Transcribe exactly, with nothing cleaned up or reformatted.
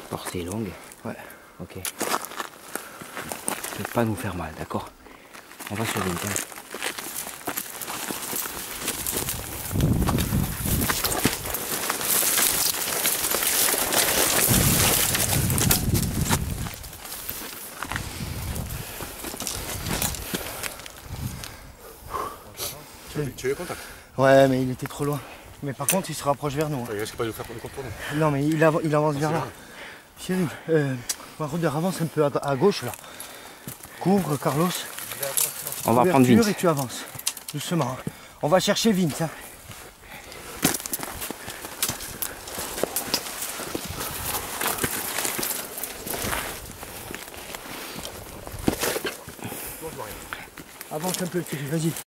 Portée longue. Ouais. Ok. Ne peut pas nous faire mal, d'accord? On va sur une carte. Tu es contact? Ouais, mais il était trop loin. Mais par contre, il se rapproche vers nous. Hein. Il risque pas de nous faire le contourner. Non, mais il, av il avance vers là. Cyril, euh, par contre, avance un peu à, à gauche là. Couvre Carlos. On va prendre Vince. Et tu avances. Doucement. Hein. On va chercher Vince. Hein. Avance un peu, vas-y.